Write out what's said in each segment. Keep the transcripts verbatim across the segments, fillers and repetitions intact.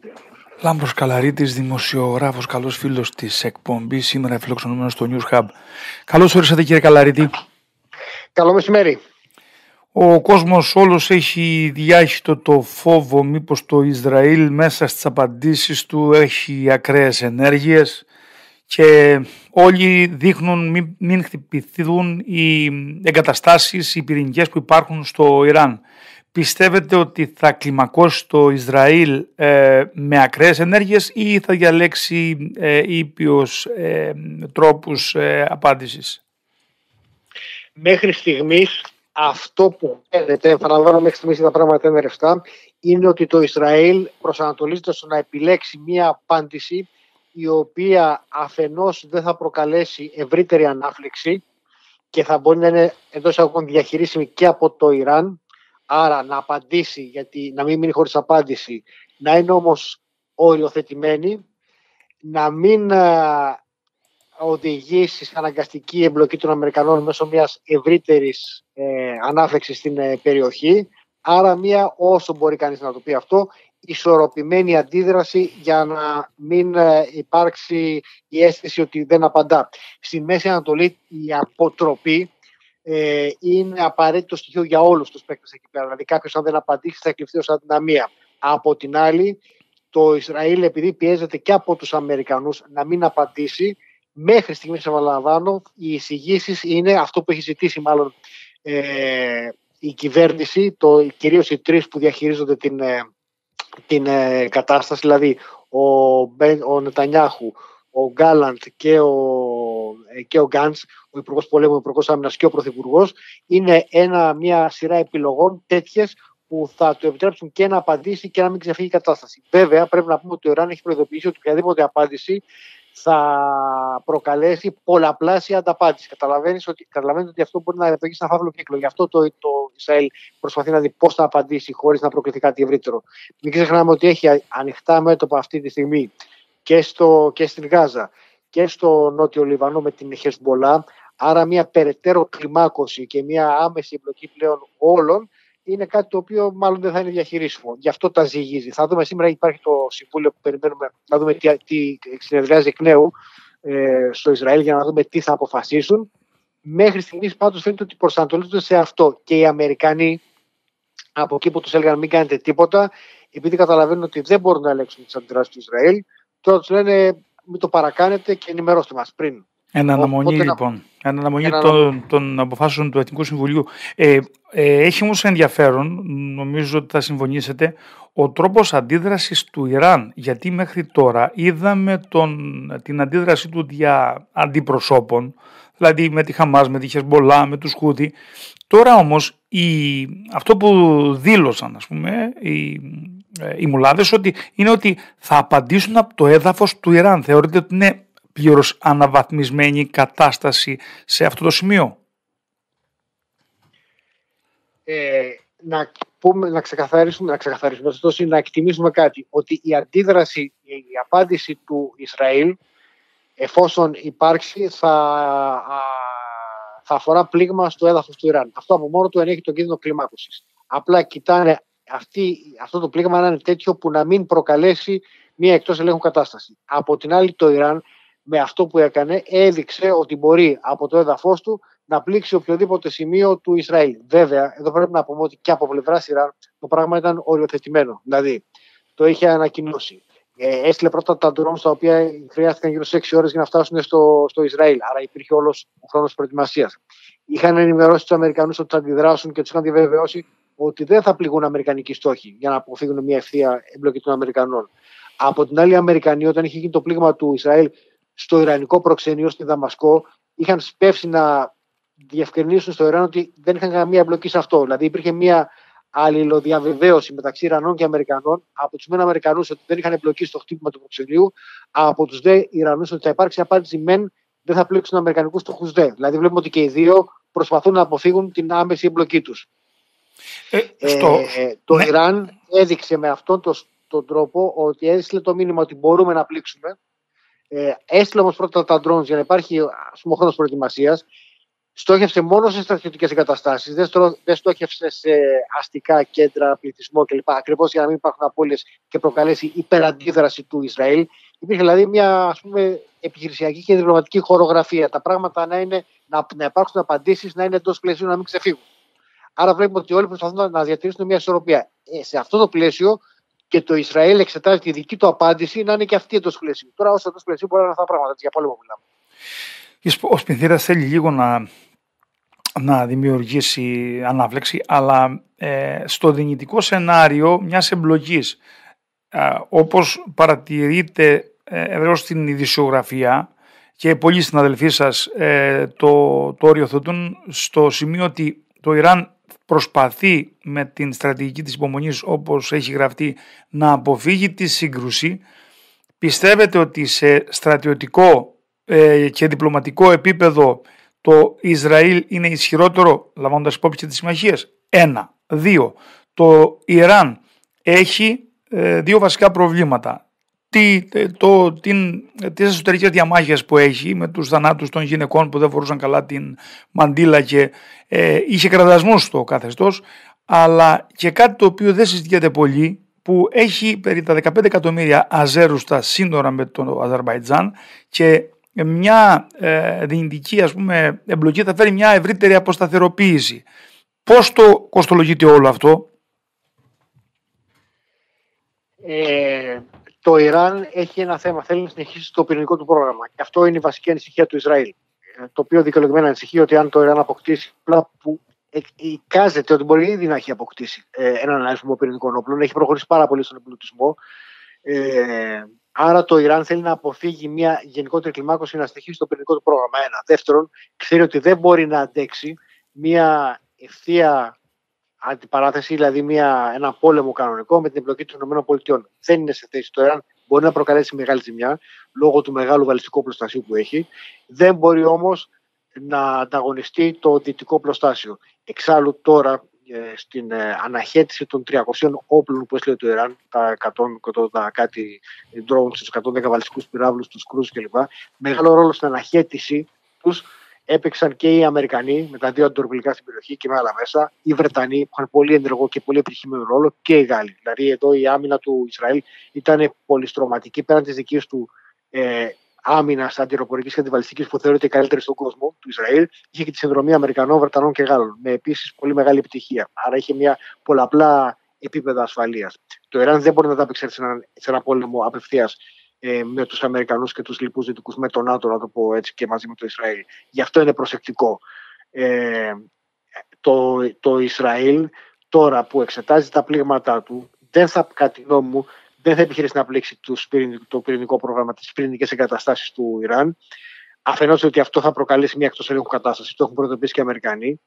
Λάμπρος Καλαρίτης, δημοσιογράφος, καλός φίλος της εκπομπής, σήμερα φιλοξενούμενος στο News Hub. Καλώς ορίσατε, κύριε Καλαρίτη. Καλό μεσημέρι. Ο κόσμος όλος έχει διάχυτο το φόβο μήπως το Ισραήλ μέσα στις απαντήσεις του έχει ακραίες ενέργειες και όλοι δείχνουν μην, μην χτυπηθούν οι εγκαταστάσεις, οι πυρηνικές που υπάρχουν στο Ιράν. Πιστεύετε ότι θα κλιμακώσει το Ισραήλ ε, με ακραίες ενέργειες ή θα διαλέξει ε, ήπιος ε, τρόπους ε, απάντησης? Μέχρι στιγμής αυτό που φαίνεται, επαναλαμβάνω, μέχρι στιγμής τα πράγματα είναι ρευστά, είναι ότι το Ισραήλ προσανατολίζεται στο να επιλέξει μία απάντηση η οποία αφενός δεν θα προκαλέσει ευρύτερη ανάφλεξη και θα μπορεί να είναι εντός εισαγωγικών διαχειρίσιμη και από το Ιράν. Άρα να απαντήσει, γιατί να μην μείνει χωρίς απάντηση, να είναι όμως οριοθετημένη, να μην α, οδηγήσει σε αναγκαστική εμπλοκή των Αμερικανών μέσω μιας ευρύτερης ε, ανάφλεξης στην ε, περιοχή. Άρα μια, όσο μπορεί κανείς να το πει αυτό, ισορροπημένη αντίδραση για να μην ε, υπάρξει η αίσθηση ότι δεν απαντά. Στη Μέση Ανατολή η αποτροπή Ε, είναι απαραίτητο στοιχείο για όλους τους παίκτες εκεί πέρα. Δηλαδή, κάποιος αν δεν απαντήσει, θα εκλειφθεί ως αδυναμία. Από την άλλη, το Ισραήλ, επειδή πιέζεται και από τους Αμερικανούς να μην απαντήσει, μέχρι στιγμής, επαναλαμβάνω, οι εισηγήσεις είναι αυτό που έχει ζητήσει, μάλλον ε, η κυβέρνηση, το, κυρίως οι τρεις που διαχειρίζονται την, ε, την ε, κατάσταση, δηλαδή ο, ο Νετανιάχου, ο Γκάλαντ και ο, και ο Γκάντς, ο Υπουργός Πολέμου, ο Υπουργός Άμυνας και ο Πρωθυπουργός, είναι ένα, μια σειρά επιλογών τέτοιες που θα του επιτρέψουν και να απαντήσει και να μην ξεφύγει η κατάσταση. Βέβαια, πρέπει να πούμε ότι το Ιράν έχει προειδοποιήσει ότι οποιαδήποτε απάντηση θα προκαλέσει πολλαπλάσια ανταπάντηση. Καταλαβαίνεις ότι, καταλαβαίνετε ότι αυτό μπορεί να οδηγήσει ένα φαύλο κύκλο. Γι' αυτό το, το Ισραήλ προσπαθεί να δει πώς θα απαντήσει χωρίς να προκληθεί κάτι ευρύτερο. Μην ξεχνάμε ότι έχει ανοιχτά μέτωπα αυτή τη στιγμή και, στο, και στην Γάζα και στο Νότιο Λιβανό με την Χεσμπολά. Άρα μια περαιτέρω κλιμάκωση και μια άμεση εμπλοκή πλέον όλων είναι κάτι το οποίο μάλλον δεν θα είναι διαχειρίσιμο. Γι' αυτό τα ζυγίζει. Θα δούμε σήμερα, υπάρχει το Συμβούλιο που περιμένουμε να δούμε τι, τι συνεδριάζει εκ νέου ε, στο Ισραήλ για να δούμε τι θα αποφασίσουν. Μέχρι στιγμής πάντως φαίνεται ότι προσανατολίζονται σε αυτό. Και οι Αμερικανοί, από εκεί που τους έλεγαν μην κάνετε τίποτα, επειδή καταλαβαίνουν ότι δεν μπορούν να ελέγξουν τις αντιδράσεις του Ισραήλ, τώρα τους λένε μην το παρακάνετε και ενημερώστε μας πριν. Εν αναμονή, Οπότε, λοιπόν. Εν αναμονή ένα... των, των αποφάσεων του Εθνικού Συμβουλίου. Ε, ε, έχει όμως ενδιαφέρον, νομίζω ότι θα συμφωνήσετε, ο τρόπος αντίδρασης του Ιράν. Γιατί μέχρι τώρα είδαμε τον, την αντίδραση του δια αντιπροσώπων, δηλαδή με τη Χαμάς, με τη Χεσμπολά, με τους Χούθι. Τώρα όμως η, αυτό που δήλωσαν, ας πούμε, οι, οι μουλάδες, ότι είναι ότι θα απαντήσουν από το έδαφος του Ιράν. Θεωρείτε ότι είναι πλήρως αναβαθμισμένη κατάσταση σε αυτό το σημείο? Ε, να, πούμε, να ξεκαθαρίσουμε, να ξεκαθαρίσουμε, ωστόσο, να εκτιμήσουμε κάτι, ότι η αντίδραση, η απάντηση του Ισραήλ, εφόσον υπάρξει, θα, α, θα αφορά πλήγμα στο έδαφος του Ιράν. Αυτό από μόνο του ενέχει τον κίνδυνο κλιμάκωσης. Απλά κοιτάνε αυτή, αυτό το πλήγμα να είναι τέτοιο που να μην προκαλέσει μία εκτός ελέγχου κατάσταση. Από την άλλη, το Ιράν, με αυτό που έκανε, έδειξε ότι μπορεί από το έδαφος του να πλήξει οποιοδήποτε σημείο του Ισραήλ. Βέβαια, εδώ πρέπει να πούμε ότι και από πλευράς Ιράν το πράγμα ήταν οριοθετημένο. Δηλαδή, το είχε ανακοινώσει. Ε, έστειλε πρώτα τα ντρόουν, τα οποία χρειάστηκαν γύρω σε έξι ώρες για να φτάσουν στο, στο Ισραήλ. Άρα υπήρχε όλος ο χρόνος προετοιμασίας. Είχαν ενημερώσει τους Αμερικανούς ότι θα αντιδράσουν και τους είχαν διαβεβαιώσει ότι δεν θα πληγούν Αμερικανικοί στόχοι για να αποφύγουν μια ευθεία εμπλοκή των Αμερικανών. Από την άλλη, οι Αμερικανοί, όταν είχε γίνει το πλήγμα του Ισραήλ στο Ιρανικό προξενείο στη Δαμασκό, είχαν σπεύσει να διευκρινίσουν στο Ιράν ότι δεν είχαν καμία εμπλοκή σε αυτό. Δηλαδή, υπήρχε μια αλληλοδιαβεβαίωση μεταξύ Ιρανών και Αμερικανών, από τους μεν Αμερικανούς ότι δεν είχαν εμπλοκή στο χτύπημα του προξενείου, από τους δε Ιρανούς ότι θα υπάρξει απάντηση μεν, δεν θα πλήξουν Αμερικανικούς στόχους δε. Δηλαδή, βλέπουμε ότι και οι δύο προσπαθούν να αποφύγουν την άμεση εμπλοκή τους. Ε, στο... ε, το ναι. Ιράν έδειξε με αυτόν τον, τον τρόπο ότι έστειλε το μήνυμα ότι μπορούμε να πλήξουμε. Ε, έστειλε όμως πρώτα τα drones για να υπάρχει χρόνος προετοιμασίας. στόχευσε μόνο σε στρατιωτικές εγκαταστάσεις, δεν, στρο... δεν στόχευσε σε αστικά κέντρα, πληθυσμό κλπ. Ακριβώς για να μην υπάρχουν απώλειες και προκαλέσει υπεραντίδραση του Ισραήλ. Υπήρχε δηλαδή μια, ας πούμε, επιχειρησιακή και διπλωματική χορογραφία. Τα πράγματα να, είναι, να, να υπάρξουν απαντήσεις, να είναι εντός πλαισίου, να μην ξεφύγουν. Άρα βλέπουμε ότι όλοι προσπαθούν να διατηρήσουν μια ισορροπία. Ε, σε αυτό το πλαίσιο και το Ισραήλ εξετάζει τη δική του απάντηση να είναι και αυτή εντός πλαισίου. Τώρα, όσο εντός πλαισίου μπορεί να είναι αυτά τα πράγματα. Για πόλεμο μιλάμε. Ο Σπινθήρας θέλει λίγο να, να δημιουργήσει ανάφλεξη, αλλά ε, στο δυνητικό σενάριο μιας εμπλοκής, ε, όπως παρατηρείται εδώ στην ειδησιογραφία και πολλοί συναδελφοί σας ε, το, το οριοθετούν στο σημείο ότι το Ιράν προσπαθεί με την στρατηγική της υπομονής, όπως έχει γραφτεί, να αποφύγει τη σύγκρουση. Πιστεύετε ότι σε στρατιωτικό ε, και διπλωματικό επίπεδο το Ισραήλ είναι ισχυρότερο, λαμβάνοντας υπόψη και τις συμμαχίες? Ένα. Δύο. Το Ιράν έχει ε, δύο βασικά προβλήματα. Τι, το, την, τις εσωτερικές διαμάχες που έχει με τους θανάτους των γυναικών που δεν φορούσαν καλά την μαντίλα και ε, είχε κραδασμούς στο καθεστώς, αλλά και κάτι το οποίο δεν συζητιέται πολύ, που έχει περί τα δεκαπέντε εκατομμύρια Αζέρους στα σύνορα με το Αζερμπαϊτζάν και μια ε, δυνητική, ας πούμε, εμπλοκή θα φέρει μια ευρύτερη αποσταθεροποίηση. Πώς το κοστολογείται όλο αυτό? Ε, το Ιράν έχει ένα θέμα, θέλει να συνεχίσει το πυρηνικό του πρόγραμμα. Και αυτό είναι η βασική ανησυχία του Ισραήλ. Το οποίο δικαιολογημένα ανησυχεί ότι αν το Ιράν αποκτήσει, που εικάζεται ότι μπορεί ήδη να έχει αποκτήσει ε, έναν αριθμό πυρηνικών όπλων, έχει προχωρήσει πάρα πολύ στον εμπλουτισμό. Ε, άρα το Ιράν θέλει να αποφύγει μια γενικότερη κλιμάκωση, να συνεχίσει το πυρηνικό του πρόγραμμα. Ένα. Δεύτερον, ξέρει ότι δεν μπορεί να αντέξει μια ευθεία αντιπαράθεση, δηλαδή μια, ένα πόλεμο κανονικό με την εμπλοκή των ΗΠΑ. Δεν είναι σε θέση το Ιράν. Μπορεί να προκαλέσει μεγάλη ζημιά λόγω του μεγάλου βαλιστικού οπλοστασίου που έχει. Δεν μπορεί όμως να ανταγωνιστεί το δυτικό οπλοστάσιο. Εξάλλου τώρα ε, στην ε, αναχέτηση των τριακοσίων όπλων που έστειλε το Ιράν, τα εκατό, τα κάτι drones, τους εκατόν δέκα βαλιστικούς πυράβλους, τους κρούζους κλπ. Μεγάλο ρόλο στην αναχέτηση τους έπαιξαν και οι Αμερικανοί με τα δύο αντιτορπιλικά στην περιοχή και με άλλα μέσα, οι Βρετανοί που είχαν πολύ ενεργό και πολύ επιτυχημένο ρόλο και οι Γάλλοι. Δηλαδή εδώ η άμυνα του Ισραήλ ήταν πολυστρωματική πέραν της δικής του ε, άμυνα αντιεροπορικής και αντιβαλιστικής που θεωρείται η καλύτερη στον κόσμο του Ισραήλ. Είχε και τη συνδρομή Αμερικανών, Βρετανών και Γάλλων με επίσης πολύ μεγάλη επιτυχία. Άρα είχε μια πολλαπλά επίπεδα ασφαλείας. Το Ιράν δεν μπορεί να τα απεξέλθει σε ένα, σε ένα πόλεμο απευθείας με τους Αμερικανούς και τους λοιπούς δυτικούς, με τον ΝΑΤΟ, να το πω έτσι, και μαζί με το Ισραήλ. Γι' αυτό είναι προσεκτικό. Ε, το, το Ισραήλ τώρα που εξετάζει τα πλήγματά του, δεν θα, κατά τη γνώμη μου, δεν θα επιχειρήσει να πλήξει τους, το πυρηνικό πρόγραμμα, τις πυρηνικές εγκαταστάσεις του Ιράν. Αφενός ότι αυτό θα προκαλέσει μια εκτός ελέγχου κατάσταση, το έχουν προειδοποιήσει και οι Αμερικανοί.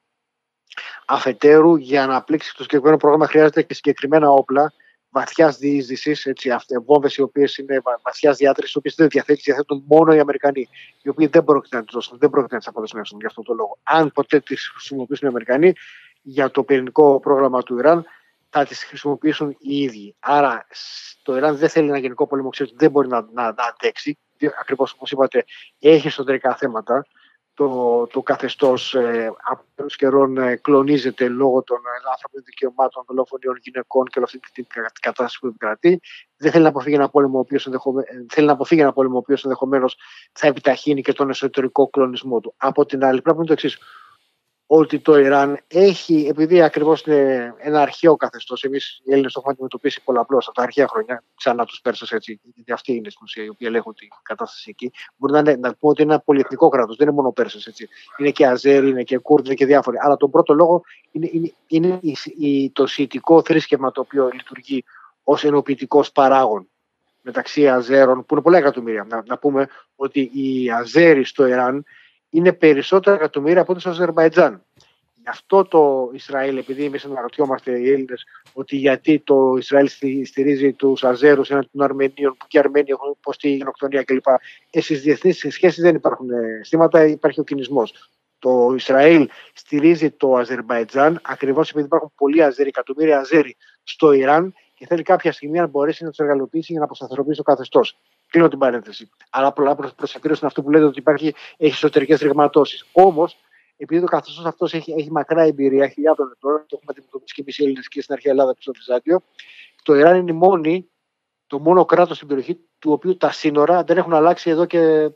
Αφετέρου, για να πλήξει το συγκεκριμένο πρόγραμμα χρειάζεται και συγκεκριμένα όπλα βαθιάς διείσδυσης, βόμβες οι οποίες είναι βαθιάς διάτρησης, οι οποίες δεν διαθέτουν, διαθέτουν μόνο οι Αμερικανοί, οι οποίοι δεν πρόκειται να τις δώσουν, δεν πρόκειται να τις αποδεσμεύσουν για αυτόν τον λόγο. Αν ποτέ τις χρησιμοποιήσουν οι Αμερικανοί για το πυρηνικό πρόγραμμα του Ιράν, θα τις χρησιμοποιήσουν οι ίδιοι. Άρα το Ιράν δεν θέλει ένα γενικό πόλεμο, ξέρει ότι δεν μπορεί να, να, να αντέξει. Ακριβώς όπως είπατε, έχει εσωτερικά θέματα. Το, το καθεστώς ε, από τους καιρών ε, κλονίζεται λόγω των ε, άνθρωπινων δικαιωμάτων, δολοφονιών γυναικών και όλη αυτή την κατάσταση που επικρατεί. Δεν θέλει να αποφύγει ένα πόλεμο ο οποίος ενδεχομένως, ενδεχομένως θα επιταχύνει και τον εσωτερικό κλονισμό του. Από την άλλη, πρέπει να είναι το εξής. Ότι το Ιράν έχει, επειδή ακριβώς είναι ένα αρχαίο καθεστώς, εμείς οι Έλληνες το έχουμε αντιμετωπίσει πολλαπλώς από τα αρχαία χρόνια, ξανά τους Πέρσες έτσι, γιατί αυτοί είναι στην ουσία οι οποίοι ελέγχουν την κατάσταση εκεί. Μπορεί να, είναι, να πούμε ότι είναι ένα πολυεθνικό κράτος, δεν είναι μόνο Πέρσες έτσι. Είναι και Αζέρι, είναι και Κούρδοι, είναι και διάφοροι. Αλλά τον πρώτο λόγο είναι, είναι, είναι η, η, το σιητικό θρήσκευμα το οποίο λειτουργεί ως ενοποιητικός παράγων μεταξύ Αζέρων, που είναι πολλά εκατομμύρια. Να, να πούμε ότι οι Αζέροι στο Ιράν είναι περισσότερα εκατομμύρια από ό,τι στο Αζερμπαϊτζάν. Γι' αυτό το Ισραήλ, επειδή εμείς αναρωτιόμαστε οι Έλληνες ότι γιατί το Ισραήλ στηρίζει τους Αζέρους έναντι των Αρμενίων, που και οι Αρμένοι έχουν υποστεί γενοκτονία κλπ. Ε, στις διεθνείς σχέσεις δεν υπάρχουν αισθήματα, υπάρχει ο κινησμός. Το Ισραήλ στηρίζει το Αζερμπαϊτζάν ακριβώς επειδή υπάρχουν πολλοί Αζέροι, εκατομμύρια Αζέροι στο Ιράν και θέλει κάποια στιγμή να μπορέσει να τους εργαλειοποιήσει για να αποσταθεροποιήσει το καθεστώς. Κλείνω την παρένθεση. Αλλά πολλά προς επίρρωση είναι αυτό που λέτε ότι υπάρχει, έχει εσωτερικές ρηγματώσεις. Όμως, επειδή το καθεστώς αυτός έχει, έχει μακρά εμπειρία, χιλιάδων ετών, το έχουμε αντιμετωπίσει και εμείς οι Έλληνες και στην αρχαία Ελλάδα και στο Βυζάντιο, το Ιράν είναι η μόνη, το μόνο κράτος στην περιοχή του οποίου τα σύνορα δεν έχουν αλλάξει εδώ και,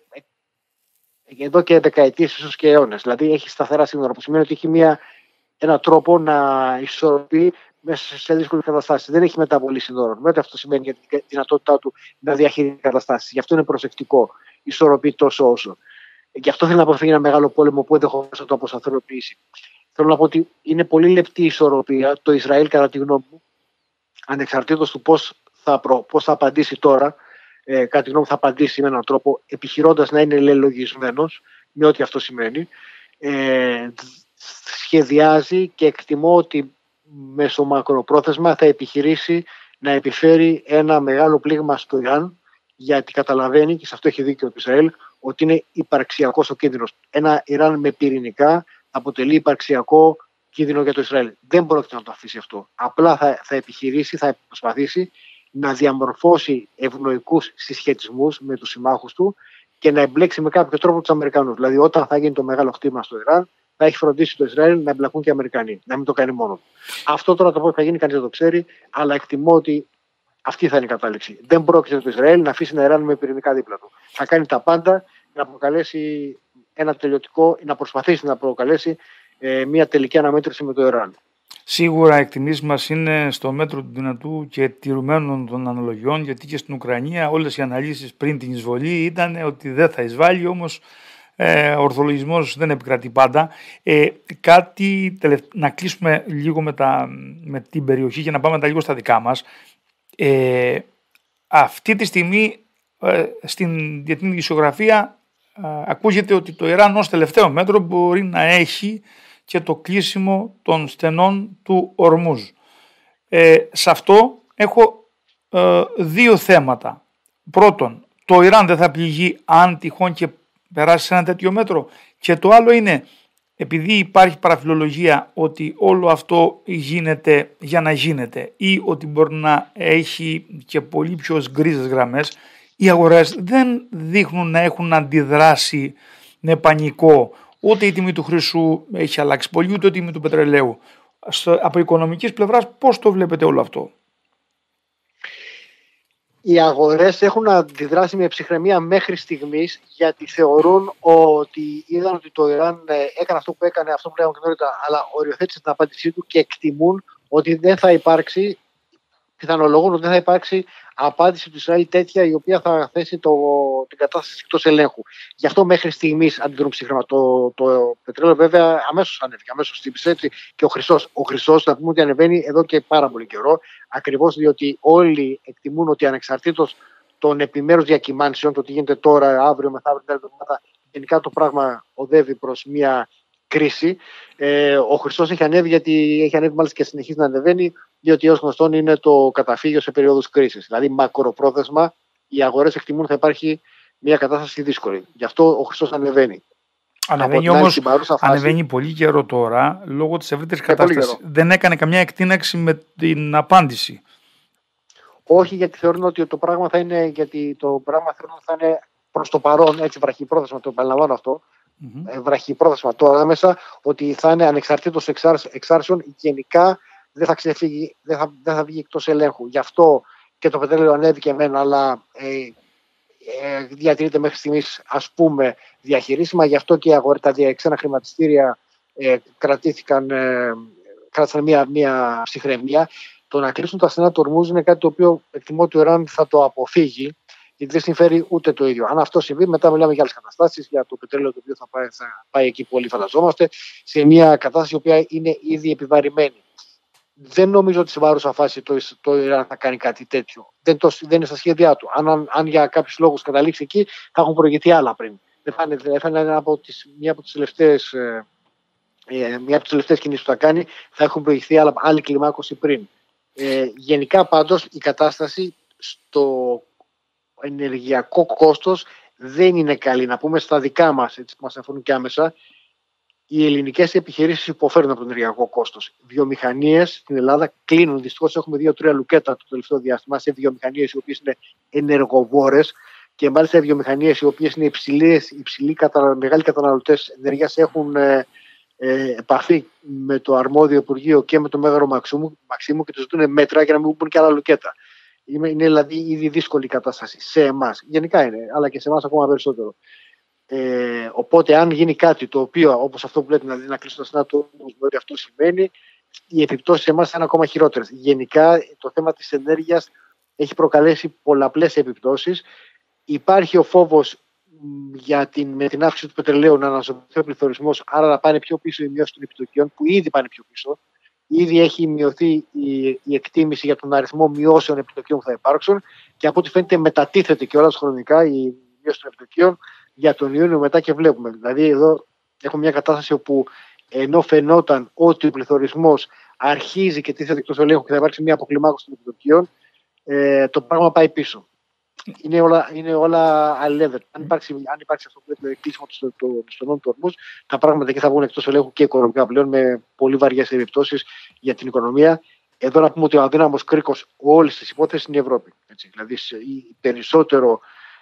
εδώ και δεκαετίες, ίσως και αιώνες. Δηλαδή έχει σταθερά σύνορα, που σημαίνει ότι έχει μια, έναν τρόπο να ισορροπεί μέσα σε δύσκολες καταστάσεις. Δεν έχει μεταβολή σύνορων. Βέβαια αυτό σημαίνει για τη δυνατότητά του να διαχειρίζει καταστάσεις. Γι' αυτό είναι προσεκτικό. Ισορροπεί τόσο όσο. Γι' αυτό θέλει να αποφύγει ένα μεγάλο πόλεμο που ενδεχομένως θα το αποσταθεροποιήσει. Θέλω να πω ότι είναι πολύ λεπτή η ισορροπία. Το Ισραήλ, κατά τη γνώμη μου, ανεξαρτήτως του πώς θα, προ, πώς θα απαντήσει τώρα, ε, κατά τη γνώμη μου θα απαντήσει με έναν τρόπο επιχειρώντας να είναι λελογισμένος, με ό,τι αυτό σημαίνει. Ε, σχεδιάζει και εκτιμώ ότι μέσω μακροπρόθεσμα θα επιχειρήσει να επιφέρει ένα μεγάλο πλήγμα στο Ιράν, γιατί καταλαβαίνει, και σε αυτό έχει δίκιο το Ισραήλ, ότι είναι υπαρξιακός ο κίνδυνος. Ένα Ιράν με πυρηνικά αποτελεί υπαρξιακό κίνδυνο για το Ισραήλ. Δεν πρόκειται να το αφήσει αυτό. Απλά θα, θα επιχειρήσει, θα προσπαθήσει να διαμορφώσει ευνοϊκούς συσχετισμούς με τους συμμάχους του και να εμπλέξει με κάποιο τρόπο τους Αμερικανούς. Δηλαδή, όταν θα γίνει το μεγάλο χτύπημα στο Ιράν, θα έχει φροντίσει το Ισραήλ να εμπλακούν και οι Αμερικανοί, να μην το κάνει μόνο. Αυτό τώρα το πώς θα γίνει, κανείς δεν το ξέρει, αλλά εκτιμώ ότι αυτή θα είναι η κατάληξη. Δεν πρόκειται το Ισραήλ να αφήσει να Ιράν με πυρηνικά δίπλα του. Θα κάνει τα πάντα να προκαλέσει ένα τελειωτικό, να προσπαθήσει να προκαλέσει ε, μια τελική αναμέτρηση με το Ιράν. Σίγουρα οι εκτιμήσεις μας είναι στο μέτρο του δυνατού και τηρουμένων των αναλογιών, γιατί και στην Ουκρανία όλες οι αναλύσεις πριν την εισβολή ήταν ότι δεν θα εισβάλλει, όμως ε, ο ορθολογισμός δεν επικρατεί πάντα. Ε, κάτι τελευ... Να κλείσουμε λίγο με, τα... με την περιοχή και να πάμε τα λίγο στα δικά μας. Ε, αυτή τη στιγμή ε, στην διεθνή δικαιογραφία ε, ακούγεται ότι το Ιράν ως τελευταίο μέτρο μπορεί να έχει και το κλείσιμο των στενών του Ορμούζ. Ε, σε αυτό έχω ε, δύο θέματα. Πρώτον, το Ιράν δεν θα πληγεί αν τυχόν και περάσει σε ένα τέτοιο μέτρο. Και το άλλο είναι, επειδή υπάρχει παραφιλολογία ότι όλο αυτό γίνεται για να γίνεται ή ότι μπορεί να έχει και πολύ πιο γκρίζες γραμμές, οι αγορές δεν δείχνουν να έχουν αντιδράσει με πανικό. Ούτε η τιμή του χρυσού έχει αλλάξει πολύ, ούτε η τιμή του πετρελαίου. Στο, από οικονομικής πλευράς, πώς το βλέπετε όλο αυτό? Οι αγορές έχουν αντιδράσει με ψυχραιμία μέχρι στιγμής, γιατί θεωρούν ότι είδαν ότι το Ιράν έκανε αυτό που έκανε, αυτό που λέγαμε και νωρίτερα, αλλά οριοθέτησε την απάντησή του και εκτιμούν ότι δεν θα υπάρξει, πιθανολογούν ότι δεν θα υπάρξει απάντηση του Ισραήλ τέτοια η οποία θα θέσει το, την κατάσταση εκτός ελέγχου. Γι' αυτό μέχρι στιγμής αντιδρούν ψυχρά. Το, το πετρέλαιο βέβαια αμέσως ανέβηκε, αμέσως χτύπησε έτσι. Και ο χρυσός, ο χρυσός να πούμε ότι ανεβαίνει εδώ και πάρα πολύ καιρό, ακριβώς διότι όλοι εκτιμούν ότι ανεξαρτήτως των επιμέρους διακυμάνσεων, το τι γίνεται τώρα, αύριο, μεθαύριο, την εβδομάδα, γενικά το πράγμα οδεύει προς μια κρίση. Ε, ο χρυσός έχει ανέβει, γιατί έχει ανέβει μάλιστα και συνεχίζει να ανεβαίνει, διότι ως γνωστόν είναι το καταφύγιο σε περίοδους κρίσης. Δηλαδή, μακροπρόθεσμα, οι αγορές εκτιμούν ότι θα υπάρχει μια κατάσταση δύσκολη. Γι' αυτό ο χρυσός ανεβαίνει. Ανεβαίνει όμως, φάση, ανεβαίνει πολύ καιρό τώρα, λόγω της ευρύτερης κατάστασης. Δεν έκανε καμιά εκτείναξη με την απάντηση. Όχι, γιατί θεωρούν ότι το πράγμα θα είναι, γιατί το πράγμα θεωρούν ότι θα είναι προς το παρόν, έτσι βραχυπρόθεσμα, το επαναλαμβάνω αυτό, mm-hmm. βραχυπρόθεσμα τώρα άμεσα, ότι θα είναι ανεξαρτήτως εξάρσεων, γενικά δεν θα ξεφύγει, δεν θα, δεν θα βγει εκτός ελέγχου. Γι' αυτό και το πετρέλαιο ανέβηκε εμένα, αλλά ε, ε, διατηρείται μέχρι στιγμής, ας πούμε, διαχειρίσιμα. Γι' αυτό και οι αγορές, τα ξένα χρηματιστήρια ε, κρατήθηκαν, ε, κράτησαν μια, μια ψυχραιμία. Το να κλείσουν τα στενά του Ορμούζ είναι κάτι το οποίο εκτιμώ ότι ο Ιράν θα το αποφύγει, γιατί δεν συμφέρει ούτε το ίδιο. Αν αυτό συμβεί, μετά μιλάμε για άλλες καταστάσεις, για το πετρέλαιο το οποίο θα πάει, θα πάει εκεί που όλοι φανταζόμαστε, σε μια κατάσταση η οποία είναι ήδη επιβαρημένη. Δεν νομίζω ότι σε βάρουσα φάση το, το Ιράν θα κάνει κάτι τέτοιο. Δεν, το, δεν είναι στα σχέδιά του. Αν, αν, αν για κάποιους λόγους καταλήξει εκεί, θα έχουν προηγηθεί άλλα πριν. Δεν θα είναι, θα είναι από τις, μια από τις τελευταίες, ε, μια από τις τελευταίες κινήσεις που θα κάνει, θα έχουν προηγηθεί άλλα, άλλη κλιμάκωση πριν. Ε, γενικά πάντως η κατάσταση στο ενεργειακό κόστος δεν είναι καλή. Να πούμε στα δικά μας, έτσι που μας αφορούν και άμεσα, οι ελληνικές επιχειρήσεις υποφέρουν από το ενεργειακό κόστος. Βιομηχανίες στην Ελλάδα κλείνουν. Δυστυχώς έχουμε δύο-τρία λουκέτα το τελευταίο διάστημα σε βιομηχανίες οι οποίες είναι ενεργοβόρες και μάλιστα οι βιομηχανίες οι οποίες είναι υψηλές, υψηλοί, κατα... μεγάλοι καταναλωτές ενέργειας έχουν, ε, ε, επαφή με το αρμόδιο Υπουργείο και με το Μέγαρο Μαξίμου, Μαξίμου και του ζητούν μέτρα για να μην μπουν και άλλα λουκέτα. Είναι, είναι δηλαδή ήδη δύσκολη η κατάσταση σε εμάς. Γενικά είναι, αλλά και σε εμάς ακόμα περισσότερο. Ε, οπότε, αν γίνει κάτι το οποίο, όπως αυτό που λέτε, δηλαδή να κλείσουν τα στενά του, ότι αυτό σημαίνει, οι επιπτώσεις σε εμάς θα είναι ακόμα χειρότερες. Γενικά, το θέμα της ενέργειας έχει προκαλέσει πολλαπλές επιπτώσεις. Υπάρχει ο φόβος για την, με την αύξηση του πετρελαίου να αναζωογονηθεί ο πληθωρισμός, άρα να πάνε πιο πίσω οι μειώσεις των επιτοκίων, που ήδη πάνε πιο πίσω. Ήδη έχει μειωθεί η, η εκτίμηση για τον αριθμό μειώσεων επιτοκίων που θα υπάρξουν και από ό,τι φαίνεται μετατίθεται και όλα χρονικά η μείωση των επιτοκίων για τον Ιούνιο μετά και βλέπουμε. Δηλαδή, εδώ έχουμε μια κατάσταση όπου ενώ φαινόταν ότι ο πληθωρισμός αρχίζει και τίθεται εκτός ελέγχου και θα υπάρξει μια αποκλιμάκωση των επιτοκίων, ε, το πράγμα πάει πίσω. Είναι όλα, είναι όλα αλληλένδετα. Αν υπάρξει, αν υπάρξει αυτό που λέτε κλείσιμο των στενών του ορμούς, τα πράγματα εκεί θα βγουν εκτός ελέγχου και οικονομικά πλέον με πολύ βαριές επιπτώσεις για την οικονομία. Εδώ να πούμε ότι ο αδύναμος κρίκος όλης της υπόθεσης είναι η Ευρώπη. Έτσι. Δηλαδή, περισσότερο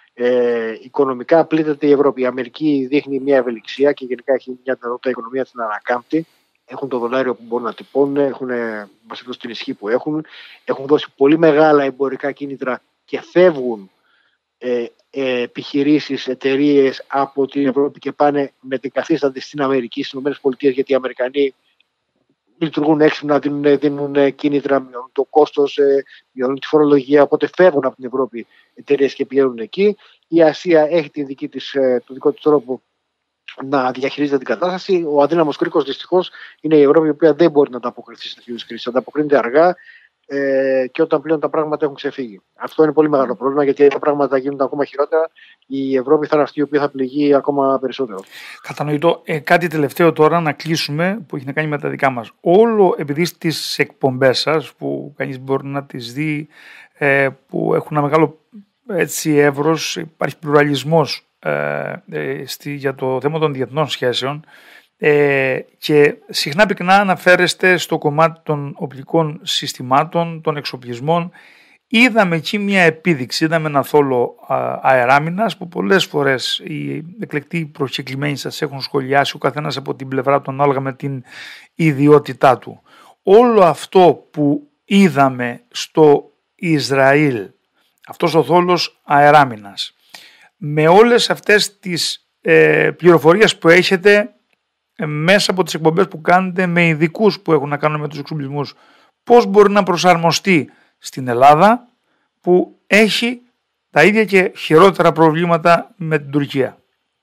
ε, οικονομικά πλήττεται η Ευρώπη. Η Αμερική δείχνει μια ευελιξία και γενικά έχει μια δυνατότητα η οικονομία την ανακάμπτει. Έχουν το δολάριο που μπορούν να τυπώνουν, έχουν μας δώσει την ισχύ που έχουν, έχουν δώσει πολύ μεγάλα εμπορικά κίνητρα και φεύγουν ε, ε, επιχειρήσεις, εταιρείες από την Ευρώπη και πάνε με την καθίσταντη στην Αμερική, στις ΗΠΑ, γιατί οι Αμερικανοί λειτουργούν έξυπνα, δίνουν, δίνουν κίνητρα, μειώνουν το κόστος, ε, μειώνουν τη φορολογία, οπότε φεύγουν από την Ευρώπη εταιρείες και πηγαίνουν εκεί. Η Ασία έχει τη δική της, το δικό της τρόπο να διαχειρίζεται την κατάσταση. Ο αδύναμος κρίκος δυστυχώς είναι η Ευρώπη, η οποία δεν μπορεί να ανταποκριθεί σε τέτοιου κρίσεις. Ανταποκρίνεται αργά ε, και όταν πλέον τα πράγματα έχουν ξεφύγει. Αυτό είναι πολύ μεγάλο πρόβλημα, γιατί αν τα πράγματα γίνονται ακόμα χειρότερα, η Ευρώπη θα είναι αυτή η οποία θα πληγεί ακόμα περισσότερο. Κατανοητό. Ε, κάτι τελευταίο τώρα να κλείσουμε που έχει να κάνει με τα δικά μας. Όλο επειδή στις εκπομπές σας, που κανείς μπορεί να τις δει, ε, που έχουν ένα μεγάλο έτσι, εύρος, υπάρχει πλουραλισμός ε, ε, στη, για το θέμα των διεθνών σχέσεων, Ε, και συχνά πυκνά αναφέρεστε στο κομμάτι των οπλικών συστημάτων, των εξοπλισμών. Είδαμε εκεί μια επίδειξη, είδαμε ένα θόλο α, αεράμινας που πολλές φορές οι εκλεκτοί προσκεκλημένοι σας έχουν σχολιάσει, ο καθένας από την πλευρά του ανάλογα με την ιδιότητά του. Όλο αυτό που είδαμε στο Ισραήλ, αυτός ο θόλος αεράμινας, με όλες αυτές τις ε, πληροφορίες που έχετε μέσα από τις εκπομπές που κάνετε με ειδικούς που έχουν να κάνουν με τους εξοπλισμούς, πώς μπορεί να προσαρμοστεί στην Ελλάδα που έχει τα ίδια και χειρότερα προβλήματα με την Τουρκία?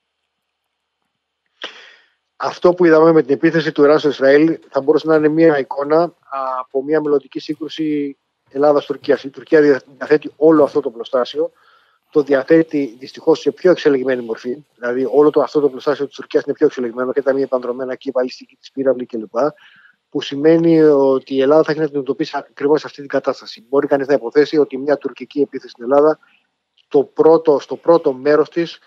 Αυτό που είδαμε με την επίθεση του Ιράν στο Ισραήλ θα μπορούσε να είναι μια εικόνα από μια μελλοντική σύγκρουση Ελλάδας-Τουρκίας. Η Τουρκία διαθέτει όλο αυτό το πλωστάσιο, το διαθέτει δυστυχώς σε πιο εξελιγμένη μορφή. Δηλαδή, όλο το, αυτό το πλωστάσιο της Τουρκίας είναι πιο εξελιγμένο και τα μη επανδρομένα και η βαλιστική της πύραυλη κλπ. Που σημαίνει ότι η Ελλάδα θα έχει να αντιμετωπίσει ακριβώς αυτή την κατάσταση. Μπορεί κανείς να υποθέσει ότι μια τουρκική επίθεση στην Ελλάδα, το πρώτο, στο πρώτο μέρος της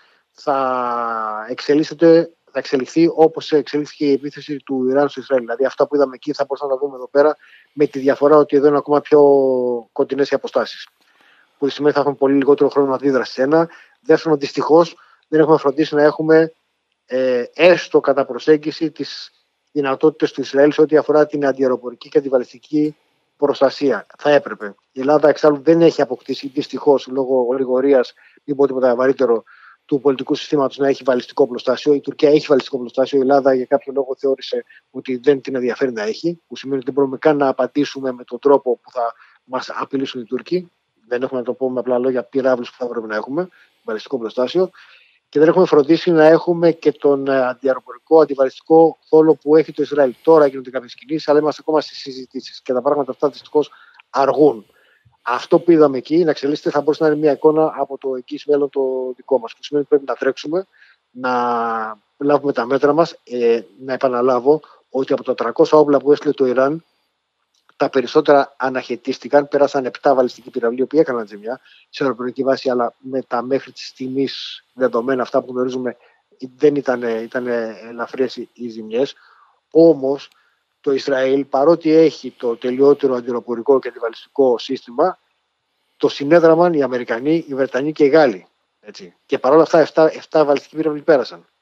θα εξελίσσεται. Θα εξελιχθεί όπως εξελίχθηκε η επίθεση του Ιράν στο Ισραήλ. Δηλαδή, αυτά που είδαμε εκεί θα μπορούσαμε να δούμε εδώ πέρα, με τη διαφορά ότι εδώ είναι ακόμα πιο κοντινές οι αποστάσεις. Που σημαίνει ότι θα έχουμε πολύ λιγότερο χρόνο αντίδραση. Ένα. Δεύτερον, δυστυχώς δεν έχουμε φροντίσει να έχουμε ε, έστω κατά προσέγγιση τις δυνατότητες του Ισραήλ σε ό,τι αφορά την αντιαεροπορική και αντιβαλιστική προστασία. Θα έπρεπε. Η Ελλάδα εξάλλου δεν έχει αποκτήσει δυστυχώς λόγω γρηγορίας ή πω τίποτα βαρύτερο του πολιτικού συστήματος να έχει βαλιστικό πλωστάσιο. Η Τουρκία έχει βαλιστικό πλωστάσιο. Η Ελλάδα για κάποιο λόγο θεώρησε ότι δεν την ενδιαφέρει να έχει, που σημαίνει ότι δεν μπορούμε καν να απαντήσουμε με τον τρόπο που θα μας απειλήσουν οι Τούρκοι. Δεν έχουμε να το πούμε με απλά λόγια πυράβλους που θα πρέπει να έχουμε, βαλιστικό πλωστάσιο. Και δεν έχουμε φροντίσει να έχουμε και τον αντιαεροπορικό, αντιβαλιστικό θόλο που έχει το Ισραήλ. Τώρα γίνονται κάποιες κινήσεις, αλλά είμαστε ακόμα στις συζητήσεις. Και τα πράγματα αυτά δυστυχώς αργούν. Αυτό που είδαμε εκεί να εξελίσσεται θα μπορούσε να είναι μια εικόνα από το εγγύς μέλλον το δικό μας. Που σημαίνει ότι πρέπει να τρέξουμε, να λάβουμε τα μέτρα μας. Ε, να επαναλάβω ότι από τα τριακόσια όπλα που έστειλε το Ιράν, τα περισσότερα αναχαιτίστηκαν. Πέρασαν επτά βαλιστικοί πυραυλοί, οι οποίοι έκαναν ζημιά σε αεροπορική βάση, αλλά με τα μέχρι τη στιγμή δεδομένα αυτά που γνωρίζουμε δεν ήταν, ήταν ελαφριές οι ζημιές. Όμως το Ισραήλ, παρότι έχει το τελειότερο αντιαεροπορικό και αντιβαλιστικό σύστημα, το συνέδραμαν οι Αμερικανοί, οι Βρετανοί και οι Γάλλοι. Έτσι. Και παρόλα αυτά, επτά βαλιστικοί πύραυλοι πέρασαν. Το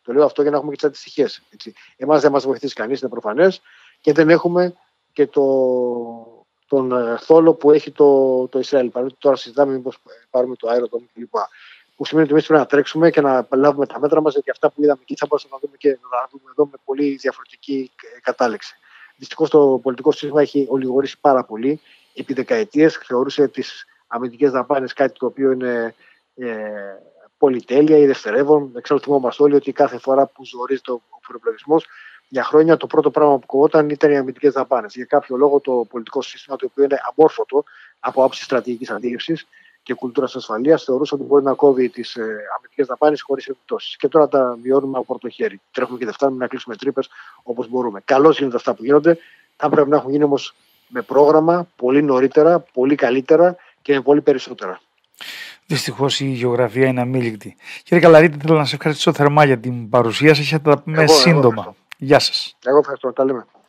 Το λέω αυτό για να έχουμε και τις αντιστοιχίες. Εμάς δεν μας βοηθήσει κανείς, είναι προφανές, και δεν έχουμε και το, τον θόλο που έχει το, το Ισραήλ. Παρότι τώρα συζητάμε μήπως πάρουμε το αεροδρόμιο κλπ. Που σημαίνει ότι εμείς πρέπει να τρέξουμε και να λάβουμε τα μέτρα μας, γιατί αυτά που είδαμε εκεί θα μπορούσαμε να δούμε και να δούμε εδώ με πολύ διαφορετική κατάληξη. Δυστυχώς το πολιτικό σύστημα έχει ολιγορήσει πάρα πολύ. Επί δεκαετίες θεωρούσε τις αμυντικές δαπάνες κάτι το οποίο είναι ε, πολυτέλεια ή δευτερεύον. Εξάλλου θυμόμαστε όλοι ότι κάθε φορά που ζορίζεται ο προϋπολογισμός, για χρόνια το πρώτο πράγμα που κοβόταν ήταν οι αμυντικές δαπάνες. Για κάποιο λόγο το πολιτικό σύστημα, το οποίο είναι αμόρφωτο από άψη στρατηγικής αντίληψης και κουλτούρας ασφαλείας, θεωρούσε ότι μπορεί να κόβει τις ε, αμυντικές δαπάνες χωρίς επιπτώσεις. Και τώρα τα βιώνουμε από πρώτο χέρι. Τρέχουμε και δεν φτάνουμε να κλείσουμε τρύπες όπως μπορούμε. Καλώς γίνονται αυτά που γίνονται. Θα πρέπει να έχουν γίνει όμως με πρόγραμμα πολύ νωρίτερα, πολύ καλύτερα και με πολύ περισσότερα. Δυστυχώς η γεωγραφία είναι αμήλικτη. Κύριε Καλαρίτη, θέλω να σας ευχαριστήσω θερμά για την παρουσία σας και θα τα πούμε σύντομα. Γεια σας. Εγώ ευχαριστώ. Τα λέμε.